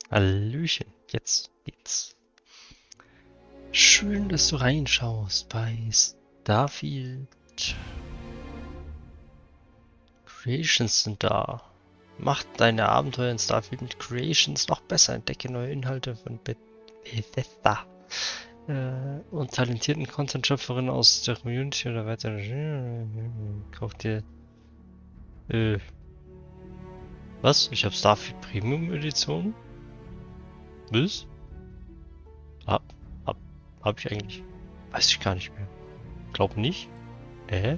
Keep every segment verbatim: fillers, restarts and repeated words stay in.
Hallöchen, jetzt geht's. Schön, dass du reinschaust bei Starfield. Creations sind da. Mach deine Abenteuer in Starfield mit Creations noch besser. Entdecke neue Inhalte von Bethesda. Äh, und talentierten Content-Schöpferinnen aus der Community oder weiter. Kauf dir. Äh. Was? Ich habe Starfield Premium Edition? Was? Hab, hab, hab ich eigentlich? Weiß ich gar nicht mehr. Glaub nicht. Äh?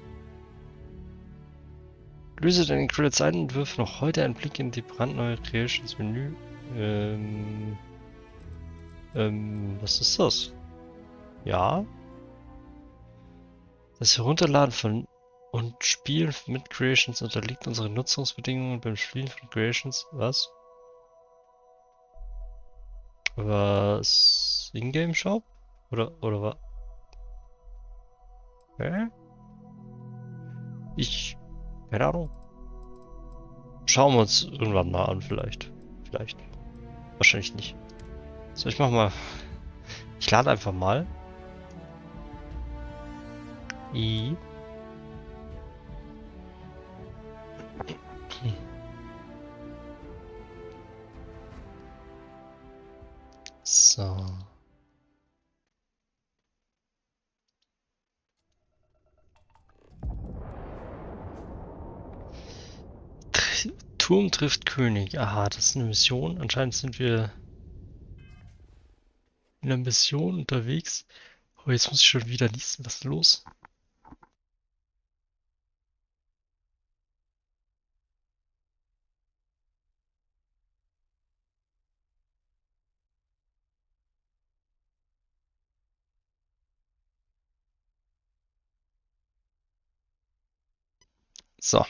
Löse deine Credits ein und wirf noch heute einen Blick in die brandneue Creations Menü. Ähm. Ähm, was ist das? Ja. Das Herunterladen von und Spielen mit Creations unterliegt unseren Nutzungsbedingungen beim Spielen von Creations. Was? Was? Ingame Shop? Oder, oder was? Hä? Ich. Keine Ahnung. Schauen wir uns irgendwann mal an, vielleicht. Vielleicht. Wahrscheinlich nicht. So, ich mach mal. Ich lade einfach mal. I. So. Turm trifft König. Aha, das ist eine Mission. Anscheinend sind wir in einer Mission unterwegs. Oh, jetzt muss ich schon wieder niesen. Was ist los? So.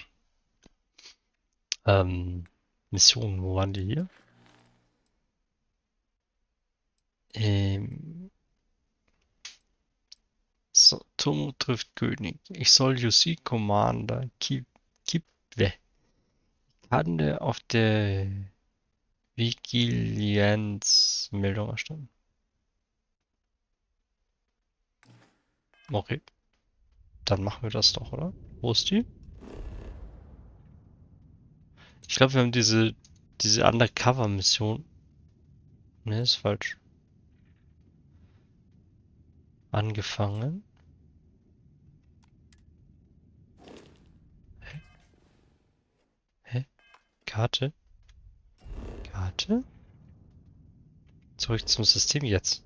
Ähm, Mission, wo waren die hier? Ähm, so, Turm trifft König. Ich soll U C Commander Kip, Kipwe Kande auf der Vigilianz-Meldung erstellen. Okay. Dann machen wir das doch, oder? Wo ist die? Ich glaube, wir haben diese, diese Undercover-Mission. Ne, ist falsch. Angefangen. Hä? Hä? Karte? Karte? Zurück zum System jetzt.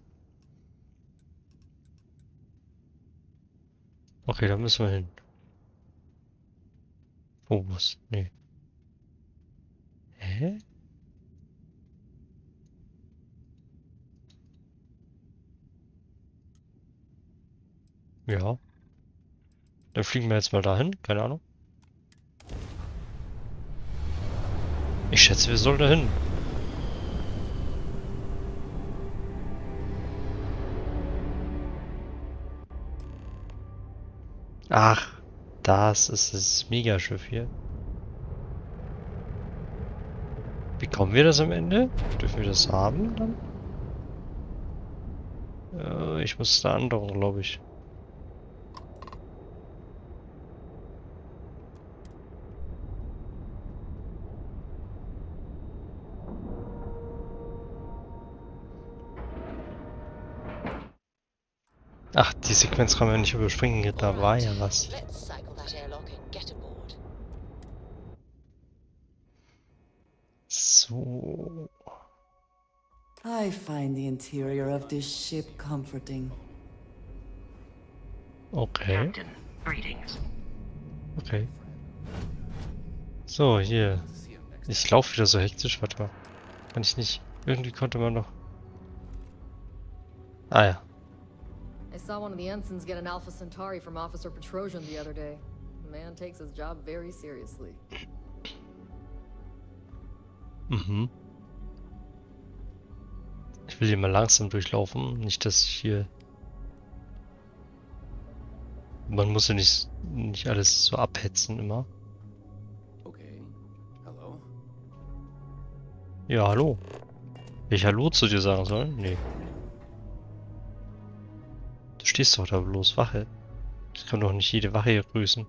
Okay, da müssen wir hin. Wo muss? Nee. Hä? Ja. Dann fliegen wir jetzt mal dahin. Keine Ahnung. Ich schätze, wir sollen dahin. Ach, das ist das Megaschiff hier. Bekommen wir das am Ende? Dürfen wir das haben dann? Äh, ich muss da andocken, glaube ich. Ach, die Sequenz kann man nicht überspringen. Da war ja was. So. I find the interior of this ship comforting. Okay. Okay. So, hier. Ich laufe wieder so hektisch. Warte mal. Kann ich nicht. Irgendwie konnte man noch. Ah ja. I saw one of the ensigns get an Alpha Centauri from Officer Petrosian the other day. The man takes his job very seriously. Mhm. Ich will hier mal langsam durchlaufen. Nicht, dass ich hier... Man muss ja nicht, nicht alles so abhetzen immer. Okay. Hello. Ja, hallo. Will ich Hallo zu dir sagen sollen? Nee. Du stehst doch da bloß Wache. Ich kann doch nicht jede Wache hier grüßen.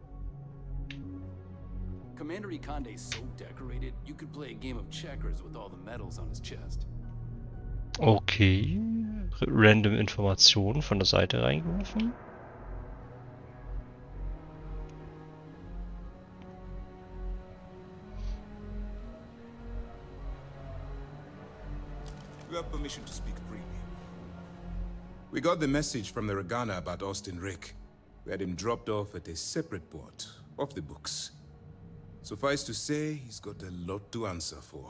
Commander Ikande is so decorated, you could play a game of checkers with all the medals on his chest. Okay. Random Informationen von der Seite reingerufen. You have permission to speak freely. We got the message from the Regana about Austin Rick. We had him dropped off at a separate port, off the books. Suffice to say, he's got a lot to answer for.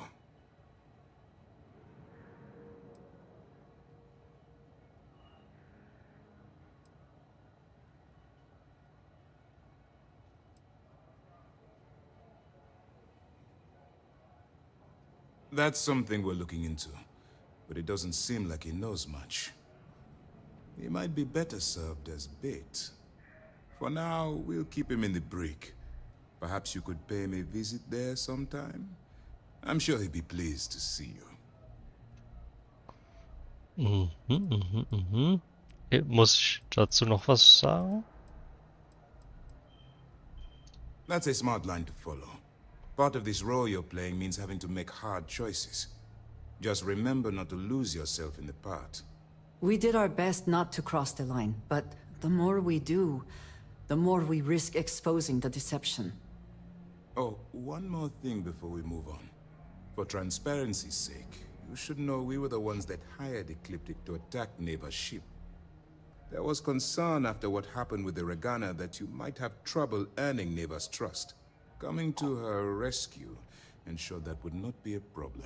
That's something we're looking into, but it doesn't seem like he knows much. He might be better served as bait. For now, we'll keep him in the brig. Perhaps you could pay him a visit there sometime? I'm sure he'd be pleased to see you. Mhm, mhm, mhm. Muss ich dazu noch was sagen? That's a smart line to follow. Part of this role you're playing means having to make hard choices. Just remember not to lose yourself in the part. We did our best not to cross the line, but the more we do, the more we risk exposing the deception. Oh, one more thing before we move on. For transparency's sake, you should know we were the ones that hired Ecliptic to attack Neva's ship. There was concern after what happened with the Regana that you might have trouble earning Neva's trust. Coming to her rescue ensured that would not be a problem.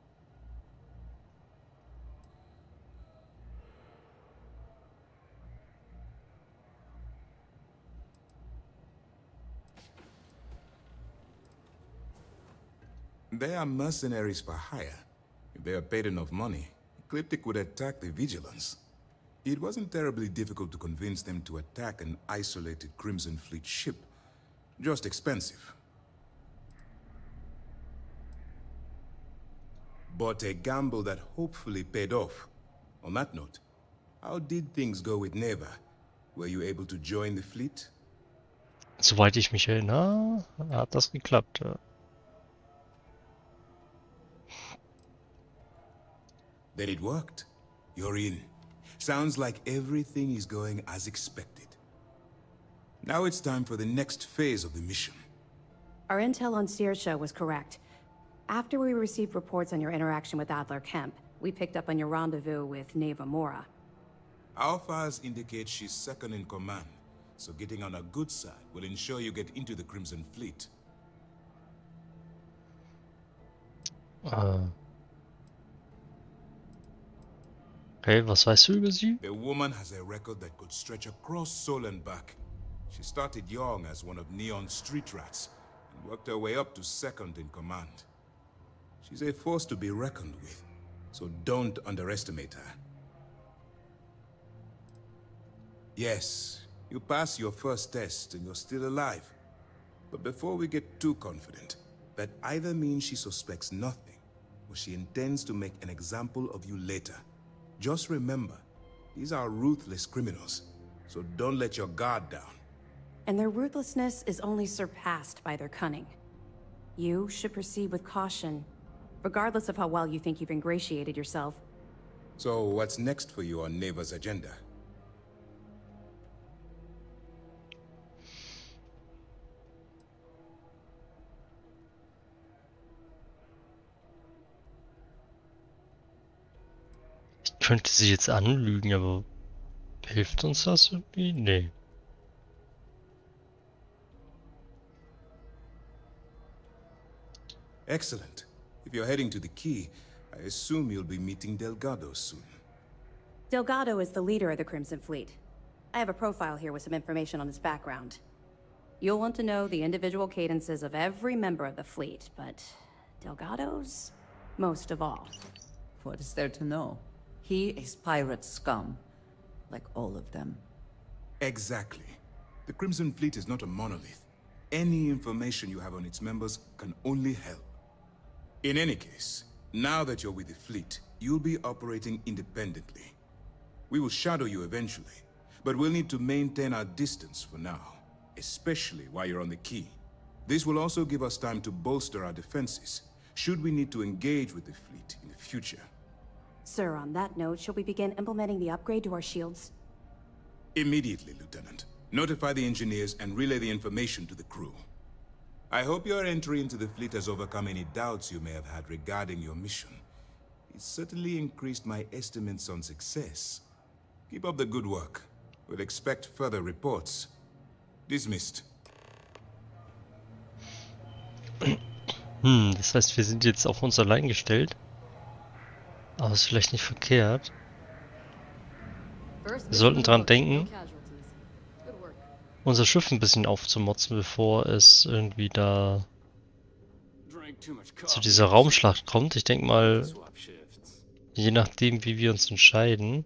They are mercenaries for hire. If they are paid enough money, Ecliptic would attack the Vigilance. It wasn't terribly difficult to convince them to attack an isolated Crimson Fleet ship. Just expensive. But a gamble that hopefully paid off. On that note, how did things go with Neva? Were you able to join the fleet? Soweit ich mich erinnere, hat das geklappt. Ja. Then it worked. You're in. Sounds like everything is going as expected. Now it's time for the next phase of the mission. Our intel on Saoirse was correct. After we received reports on your interaction with Adler Kemp, we picked up on your rendezvous with Neva Mora. Our files indicate she's second in command, so getting on her good side will ensure you get into the Crimson Fleet. Äh. Okay, was weißt du über sie? The woman has a record that could stretch across Sol and back. She started young as one of Neon's street rats, and worked her way up to second in command. She's a force to be reckoned with, so don't underestimate her. Yes, you pass your first test and you're still alive. But before we get too confident, that either means she suspects nothing, or she intends to make an example of you later. Just remember, these are ruthless criminals, so don't let your guard down. And their ruthlessness is only surpassed by their cunning. You should proceed with caution, regardless of how well you think you've ingratiated yourself. So what's next for you on Neva's agenda? Ich könnte sie jetzt anlügen, aber hilft uns das irgendwie? Nee. Excellent. If you're heading to the Key, I assume you'll be meeting Delgado soon. Delgado is the leader of the Crimson Fleet. I have a profile here with some information on his background. You'll want to know the individual cadences of every member of the fleet, but Delgado's most of all. What is there to know? He is pirate scum, like all of them. Exactly. The Crimson Fleet is not a monolith. Any information you have on its members can only help. In any case, Now that you're with the fleet, you'll be operating independently. We will shadow you eventually, but we'll need to maintain our distance for now, especially while you're on the Key. This will also give us time to bolster our defenses, should we need to engage with the fleet in the future. Sir, on that note, shall we begin implementing the upgrade to our shields? Immediately, Lieutenant. Notify the engineers and relay the information to the crew. I hope your entry into the fleet has overcome any doubts you may have had regarding your mission. It certainly increased my estimates on success. Keep up the good work. We'll expect further reports. Dismissed. Hm, das heißt, wir sind jetzt auf uns allein gestellt. Aber ist vielleicht nicht verkehrt. Wir sollten dran denken, unser Schiff ein bisschen aufzumotzen, bevor es irgendwie da zu dieser Raumschlacht kommt. Ich denke mal, je nachdem, wie wir uns entscheiden,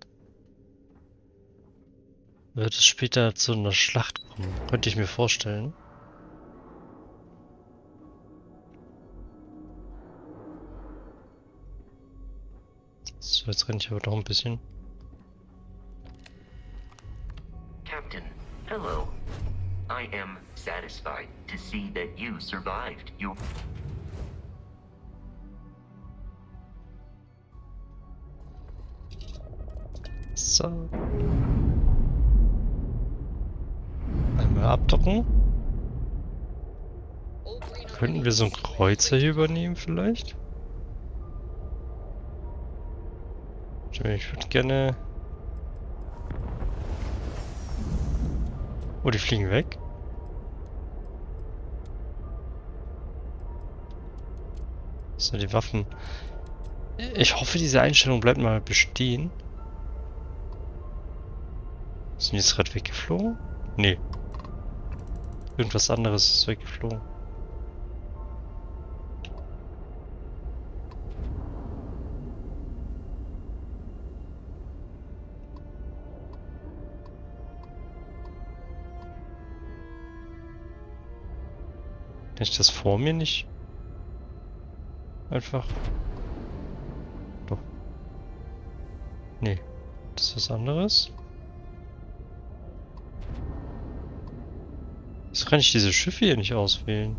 wird es später zu einer Schlacht kommen. Könnte ich mir vorstellen. So, jetzt renne ich aber noch ein bisschen. Captain, hello. I am satisfied to see that you survived your... So. Einmal abdocken. Könnten wir so einen Kreuzer hier übernehmen vielleicht? Ich würde gerne... Oh, die fliegen weg. So, die Waffen. Ich hoffe, diese Einstellung bleibt mal bestehen. Sind die jetzt gerade weggeflogen? Nee. Irgendwas anderes ist weggeflogen. Kann ich das vor mir nicht? Einfach. Doch. Nee. Das ist was anderes. Wieso kann ich diese Schiffe hier nicht auswählen?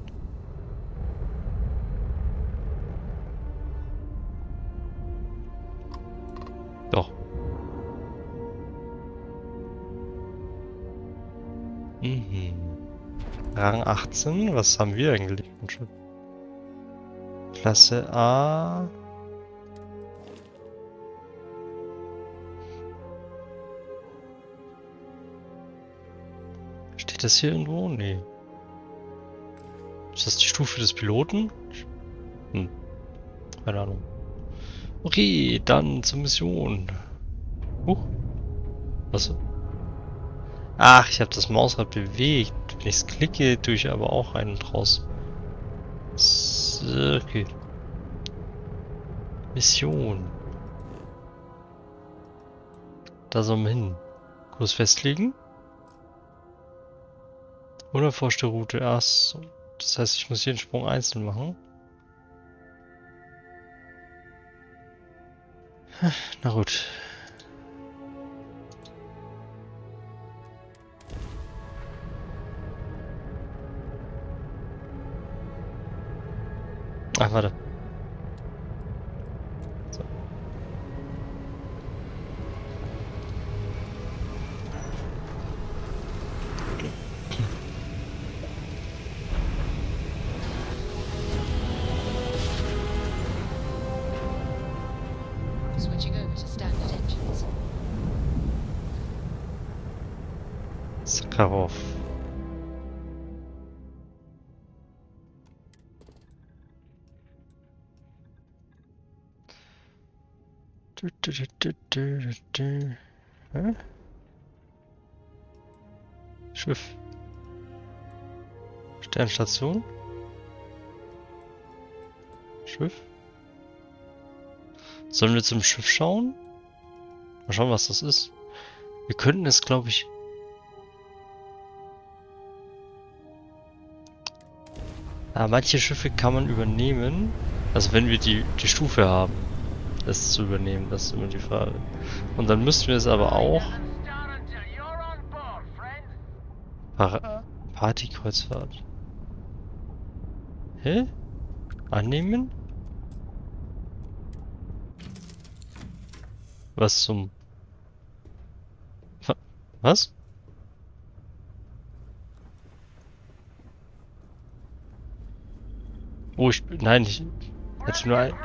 Doch. Mhm. Rang achtzehn, was haben wir eigentlich? Klasse A. Steht das hier irgendwo? Nee. Ist das die Stufe des Piloten? Hm. Keine Ahnung. Okay, dann zur Mission. Huch. Was? Ach, ich habe das Mausrad bewegt. Wenn ich es klicke, tue ich aber auch einen draus. So, okay. Mission. Da sollen wir hin. Kurs festlegen. Unerforschte Route. Ach so. Das heißt, ich muss jeden Sprung einzeln machen. Na gut. Ach, warte. So. Switching over to standard engines. Sakharov. Du, du, du, du, du, du. Hä? Schiff. Sternstation. Schiff. Sollen wir zum Schiff schauen? Mal schauen, was das ist. Wir könnten es, glaube ich... Ah, manche Schiffe kann man übernehmen. Also wenn wir die, die Stufe haben, das zu übernehmen, das ist immer die Frage. Und dann müssten wir es aber auch... Par Partykreuzfahrt. Hä? Annehmen? Was zum... Was? Oh, ich... Nein, ich... Hätte nur ein...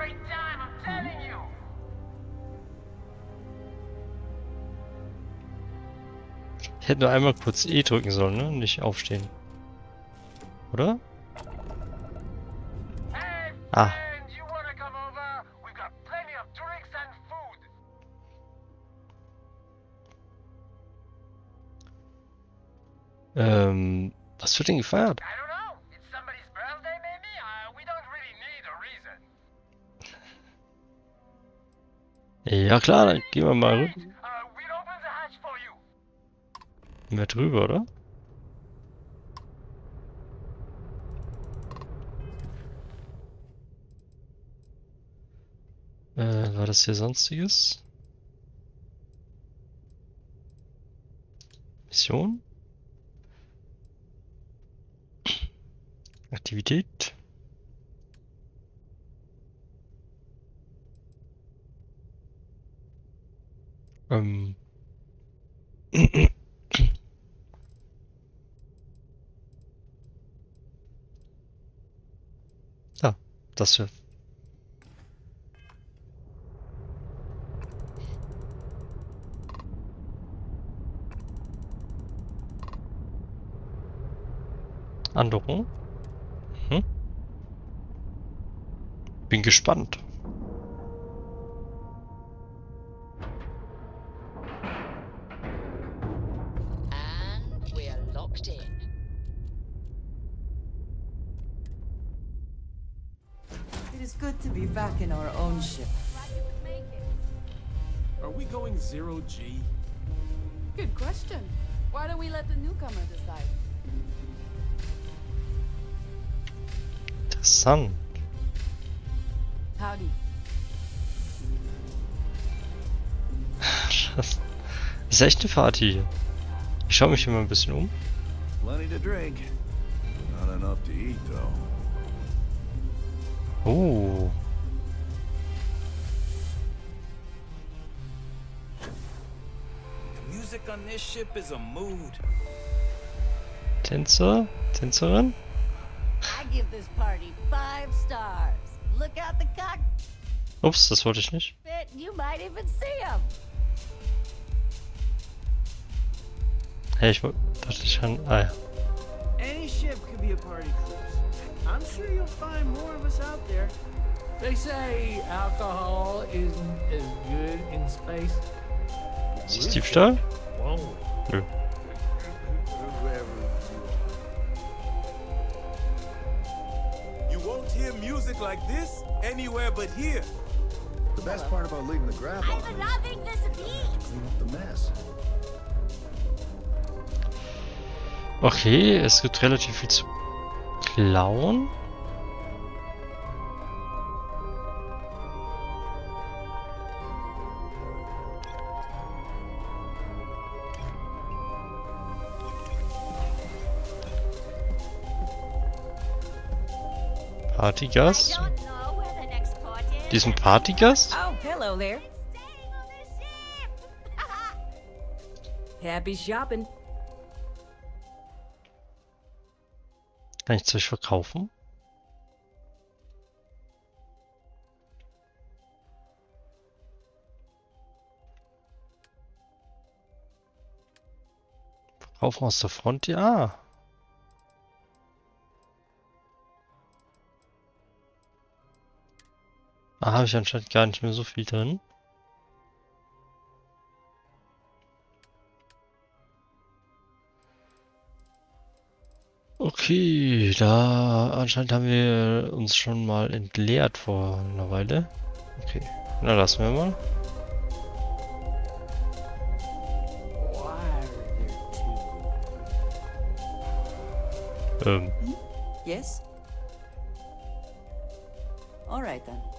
Ich hätte nur einmal kurz E drücken sollen, ne? Nicht aufstehen. Oder? Ah. Ähm, was wird denn gefeiert? Ja klar, dann gehen wir mal rüber. Gehen wir drüber, oder? Äh, war das hier sonstiges? Mission? Aktivität? Ähm. Ja, das hier. Andocken. Hm? Bin gespannt. And we're locked in. It is good to be back in our own ship. Are we going zero G? Good question. Why don't we let the newcomer decide? Interessant. Howdy. Das ist echt eine Party hier. Ich schaue mich hier mal ein bisschen um. Plenty to drink. Not enough to eat, though. Oh. The music on this ship is a mood. Tänzer? Tänzerin? I give this party five stars. Look out the cockpit. Ups, das wollte ich nicht. You might even see him. Hey, ich wollte... dachte ich kann... Ah ja. Any ship could be a party cruise. I'm sure you'll find more of us out there. They say alcohol isn't as good in space. Ist das Diebstahl? Whoa. Nö. You won't hear music like this anywhere but here. The best part about leaving the grab on I'm loving this beat. clean up the mess. Okay, es gibt relativ viel zu klauen. Partygast? Diesen Partygast? Oh, hello there. Happy shopping. Kann ich Zeug verkaufen? Verkaufen aus der Front, ja. Da habe ich anscheinend gar nicht mehr so viel drin. Okay, da anscheinend haben wir uns schon mal entleert vor einer Weile. Okay, na lassen wir mal. Ähm. Yes? All right then.